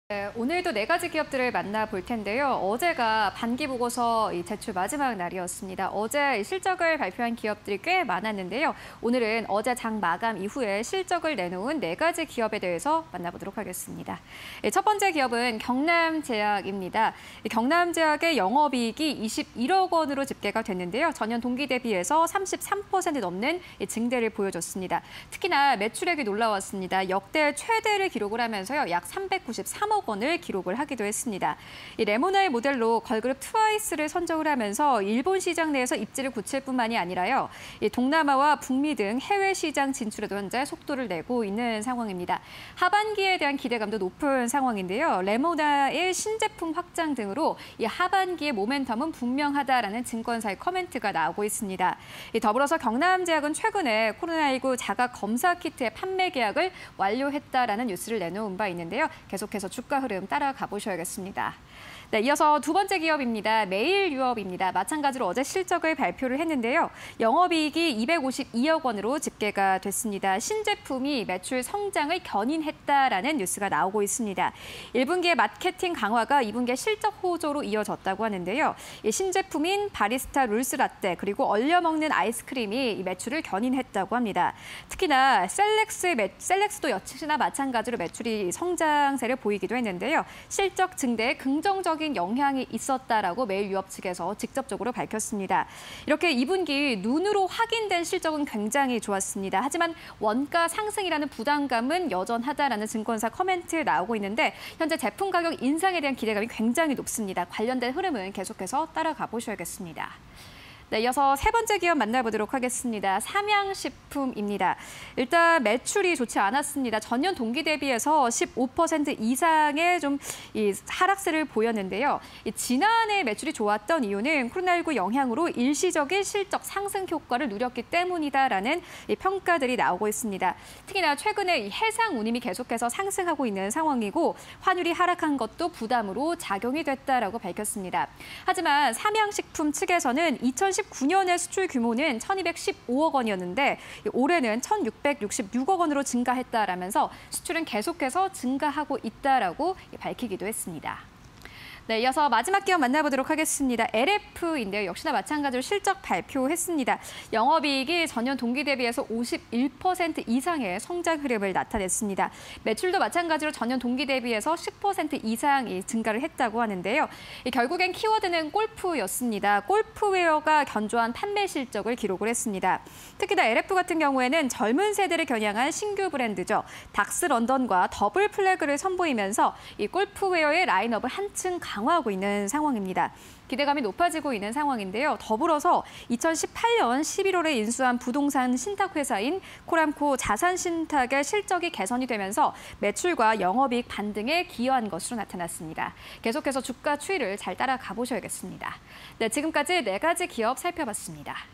네, 오늘도 네 가지 기업들을 만나볼 텐데요. 어제가 반기보고서 제출 마지막 날이었습니다. 어제 실적을 발표한 기업들이 꽤 많았는데요. 오늘은 어제 장 마감 이후에 실적을 내놓은 네 가지 기업에 대해서 만나보도록 하겠습니다. 첫 번째 기업은 경남제약입니다. 경남제약의 영업이익이 21억 원으로 집계가 됐는데요. 전년 동기 대비해서 33% 넘는 증대를 보여줬습니다. 특히나 매출액이 놀라웠습니다. 역대 최대를 기록을 하면서요. 약 393억 원을 기록을 하기도 했습니다. 이 레모나의 모델로 걸그룹 트와이스를 선정을 하면서 일본 시장 내에서 입지를 굳힐 뿐만이 아니라요. 이 동남아와 북미 등 해외 시장 진출에도 현재 속도를 내고 있는 상황입니다. 하반기에 대한 기대감도 높은 상황인데요. 레모나의 신제품 확장 등으로 이 하반기의 모멘텀은 분명하다라는 증권사의 커멘트가 나오고 있습니다. 더불어서 경남제약은 최근에 코로나19 자가 검사 키트의 판매 계약을 완료했다라는 뉴스를 내놓은 바 있는데요. 계속해서 주가 흐름 따라가 보셔야겠습니다. 네, 이어서 두 번째 기업입니다. 메일유업입니다. 마찬가지로 어제 실적을 발표를 했는데요. 영업이익이 252억 원으로 집계가 됐습니다. 신제품이 매출 성장을 견인했다라는 뉴스가 나오고 있습니다. 1분기의 마케팅 강화가 2분기의 실적 호조로 이어졌다고 하는데요. 이 신제품인 바리스타 룰스라떼 그리고 얼려 먹는 아이스크림이 이 매출을 견인했다고 합니다. 특히나 셀렉스도 역시나 마찬가지로 매출이 성장세를 보이기도 했는데요. 실적 증대에 긍정적인 영향이 있었다라고 메일유업 측에서 직접적으로 밝혔습니다. 이렇게 2분기 눈으로 확인된 실적은 굉장히 좋았습니다. 하지만 원가 상승이라는 부담감은 여전하다라는 증권사 커멘트 나오고 있는데 현재 제품 가격 인상에 대한 기대감이 굉장히 높습니다. 관련된 흐름은 계속해서 따라가 보셔야겠습니다. 네, 이어서 세 번째 기업 만나보도록 하겠습니다. 삼양식품입니다. 일단 매출이 좋지 않았습니다. 전년 동기 대비해서 15% 이상의 하락세를 보였는데요. 지난해 매출이 좋았던 이유는 코로나19 영향으로 일시적인 실적 상승 효과를 누렸기 때문이다라는 평가들이 나오고 있습니다. 특히나 최근에 이 해상 운임이 계속해서 상승하고 있는 상황이고 환율이 하락한 것도 부담으로 작용이 됐다라고 밝혔습니다. 하지만 삼양식품 측에서는 2019년의 수출 규모는 1,215억 원이었는데 올해는 1,666억 원으로 증가했다라면서 수출은 계속해서 증가하고 있다라고 밝히기도 했습니다. 네, 이어서 마지막 기업 만나보도록 하겠습니다. LF인데요. 역시나 마찬가지로 실적 발표했습니다. 영업이익이 전년 동기 대비해서 51% 이상의 성장 흐름을 나타냈습니다. 매출도 마찬가지로 전년 동기 대비해서 10% 이상 증가를 했다고 하는데요. 결국엔 키워드는 골프였습니다. 골프웨어가 견조한 판매 실적을 기록을 했습니다. 특히나 LF 같은 경우에는 젊은 세대를 겨냥한 신규 브랜드죠. 닥스 런던과 더블 플래그를 선보이면서 이 골프웨어의 라인업을 한층 강화하고 있는 상황입니다. 기대감이 높아지고 있는 상황인데요. 더불어서 2018년 11월에 인수한 부동산 신탁회사인 코람코 자산신탁의 실적이 개선이 되면서 매출과 영업이익 반등에 기여한 것으로 나타났습니다. 계속해서 주가 추이를 잘 따라가 보셔야겠습니다. 네, 지금까지 네 가지 기업 살펴봤습니다.